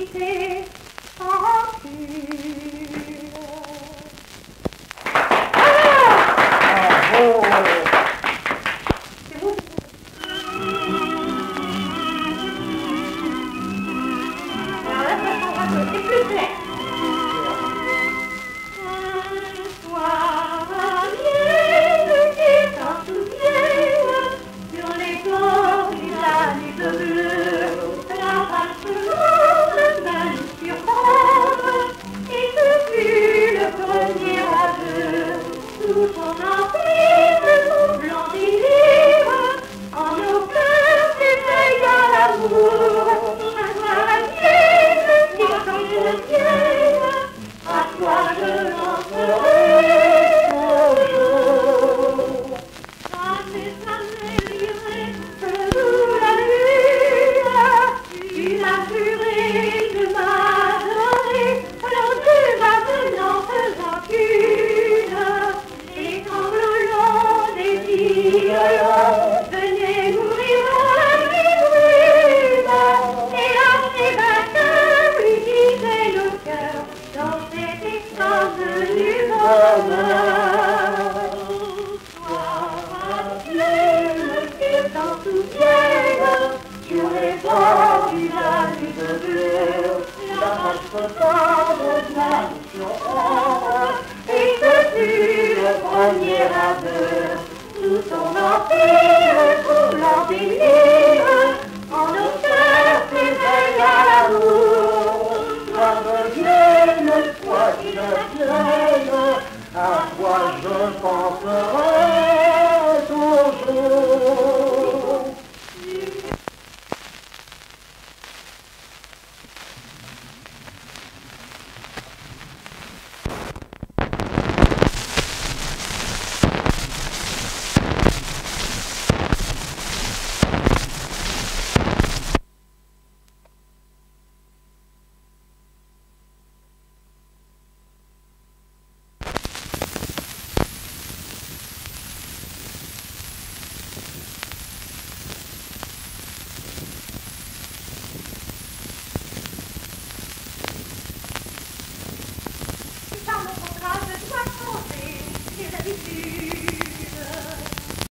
visiter en pur. Bravo! C'est vous. Alors là, ça changera un peu. C'est plus clair. Un soir, miel, qui s'en souviennent, sur les bords du lac bleu, la vache lourde vint nous surprendre, et ce fut le premier aveu. Sous son empire, son blanc délire, en nos cœurs s'éveilla l'amour. Un soir, miel, qui s'en souviennent, à toi je lancerai toujours. Jamais, jamais j'irai sous la lune. Tu m'as juré de m'adorer, l'on ne va venant faisant qu'une. Les sanglots longs des violons venaient mourir dans les brumes. Et l'archer vainqueur lui disait le cœur dans cette extase du bonheur. Sois pleine, que t'en souviennes, sur les bords du lac bleu, la vache flottant vint nous surprendre, et ce fut le premier aveu. Sous son empire, sous l'empire, en nos cœurs s'éveilla l'amour. Sois vienne, quoi qu'il advienne, à toi je penserai toujours. Par notre grâce, je dois changer les habitudes.